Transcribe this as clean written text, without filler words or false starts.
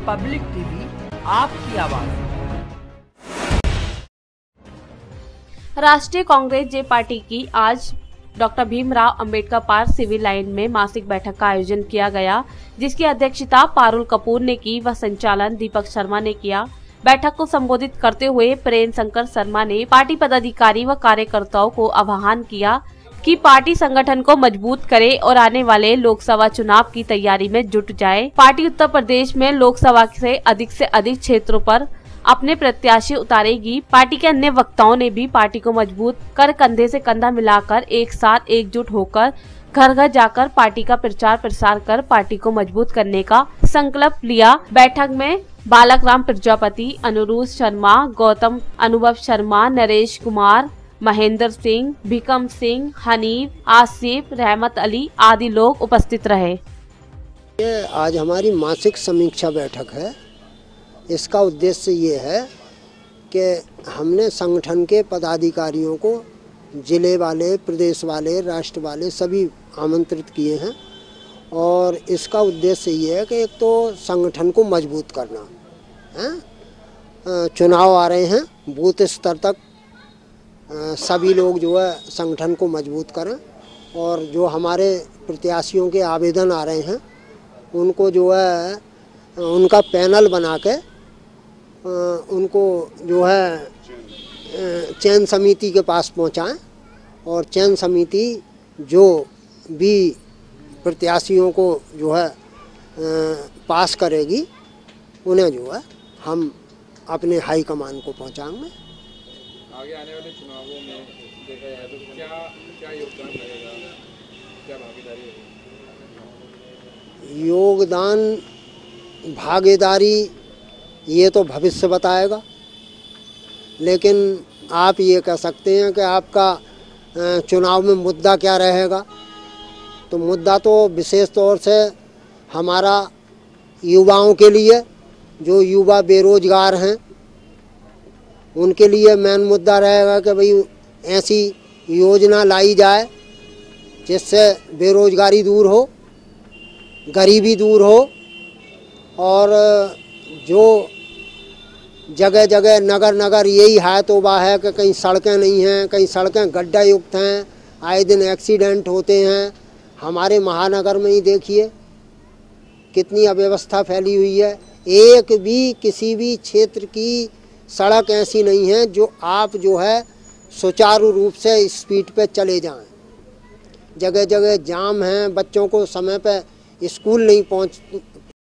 Public TV, आपकी आवाज। राष्ट्रीय कांग्रेस जे पार्टी की आज doctor Bhimrao Ambedkar park civil line में मासिक बैठक का आयोजन किया गया, जिसकी अध्यक्षता पारुल कपूर ने की व संचालन दीपक शर्मा ने किया। बैठक को संबोधित करते हुए प्रेम शंकर शर्मा ने पार्टी पदाधिकारी व कार्यकर्ताओं को आह्वान किया कि पार्टी संगठन को मजबूत करे और आने वाले लोकसभा चुनाव की तैयारी में जुट जाए। पार्टी उत्तर प्रदेश में लोकसभा से अधिक क्षेत्रों पर अपने प्रत्याशी उतारेगी। पार्टी के अन्य वक्ताओं ने भी पार्टी को मजबूत कर कंधे से कंधा मिलाकर एक साथ एकजुट होकर घर घर जाकर पार्टी का प्रचार प्रसार कर पार्टी को मजबूत करने का संकल्प लिया। बैठक में बालक राम प्रजापति, अनुरूध शर्मा, गौतम अनुभव शर्मा, नरेश कुमार, महेंद्र सिंह, भिकम सिंह, हनीफ, आसिफ, रहमत अली आदि लोग उपस्थित रहे। ये आज हमारी मासिक समीक्षा बैठक है। इसका उद्देश्य ये है कि हमने संगठन के पदाधिकारियों को जिले वाले, प्रदेश वाले, राष्ट्र वाले सभी आमंत्रित किए हैं और इसका उद्देश्य ये है कि एक तो संगठन को मजबूत करना है। चुनाव आ रहे हैं, बूथ स्तर तक सभी लोग जो है संगठन को मजबूत करें और जो हमारे प्रत्याशियों के आवेदन आ रहे हैं उनको जो है उनका पैनल बना के उनको जो है चयन समिति के पास पहुंचाएं और चयन समिति जो भी प्रत्याशियों को जो है पास करेगी उन्हें जो है हम अपने हाई कमान को पहुंचाएंगे। आगे आने वाले चुनावों में देखा जाए तो क्या योगदान रहेगा, क्या भागीदारी होगी? योगदान भागीदारी ये तो भविष्य बताएगा, लेकिन आप ये कह सकते हैं कि आपका चुनाव में मुद्दा क्या रहेगा। तो मुद्दा तो विशेष तौर से हमारा युवाओं के लिए, जो युवा बेरोजगार हैं उनके लिए मेन मुद्दा रहेगा कि भाई ऐसी योजना लाई जाए जिससे बेरोजगारी दूर हो, गरीबी दूर हो और जो जगह जगह नगर नगर यही है तो वह है कि कहीं सड़कें नहीं हैं, कहीं सड़कें गड्ढा युक्त हैं, आए दिन एक्सीडेंट होते हैं। हमारे महानगर में ही देखिए कितनी अव्यवस्था फैली हुई है। एक भी किसी भी क्षेत्र की सड़क ऐसी नहीं है जो आप जो है सुचारू रूप से स्पीड पे चले जाएं। जगह जगह जाम हैं, बच्चों को समय पे स्कूल नहीं